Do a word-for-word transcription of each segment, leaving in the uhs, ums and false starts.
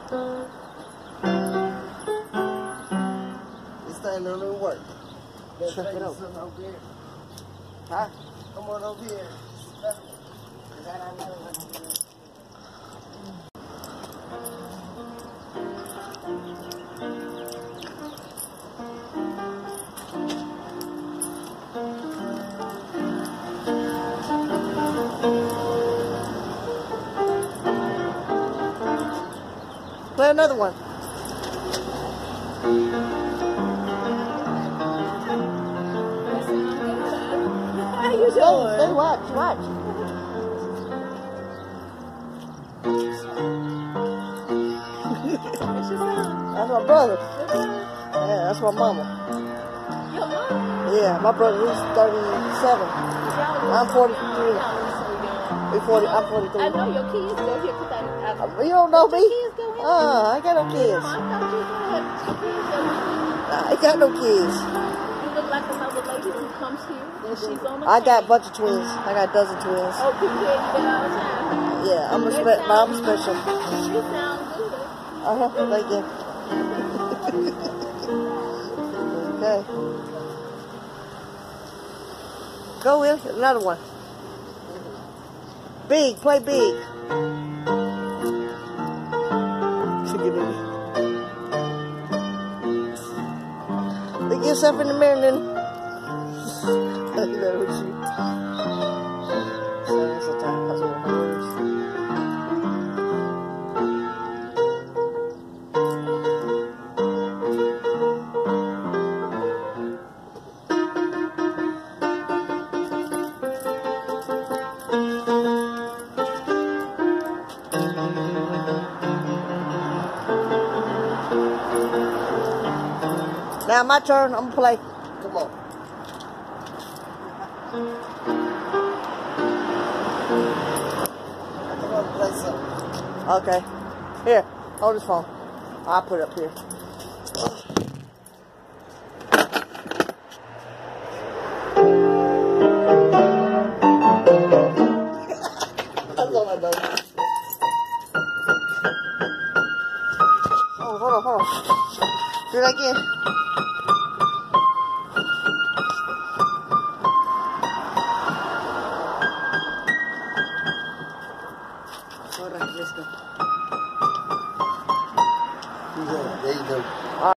This thing don't even work. Check it out. Over here. Huh? Come on over here. Play another one. How you doing? Stay, stay, watch, watch. What's your son? That's my brother. Your brother? Yeah, that's my mama. Your mom? Yeah, my brother, he's thirty-seven. I'm forty-three. He's forty, I'm forty-three. I know your kids go here because I, I Uh, You don't know me? your kids go here? Uh, I ain't got no No, kids. I thought you had your kids go here. I ain't got no kids. You look like another lady who comes here and she's on the I got a phone. bunch of twins. I got a dozen twins. Oh, people hear you that all the time. Yeah, I'm a It spe- I'm sounds- special. You sound good. Uh-huh, thank you. Okay. Go with another one. Big, play big. Forgive me. Look yourself in the mirror and then that was you. So that's the time. That's what it is. Now my turn. I'm gonna play. Come on. Come on, play something. Okay. Here, hold this phone. I'll put it up here. That's all I know. Oh, hold on, hold on. Do that again. All right, let's go. There you go.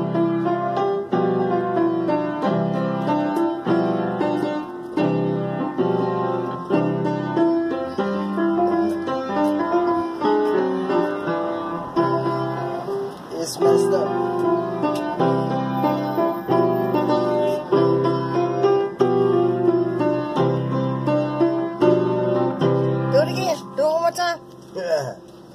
It's messed up. Do it again. Do it one more time. Yeah.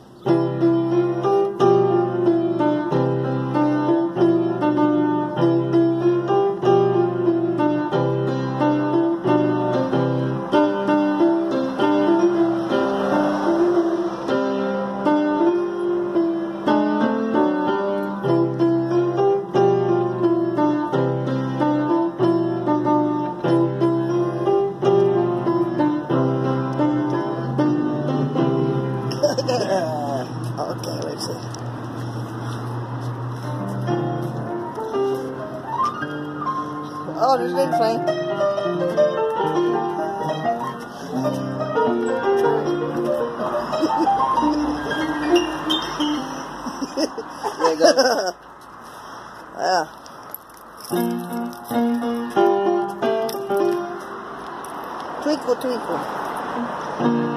Okay, let's see. Oh, this thing's playing. There you go. Yeah. Twinkle, twinkle.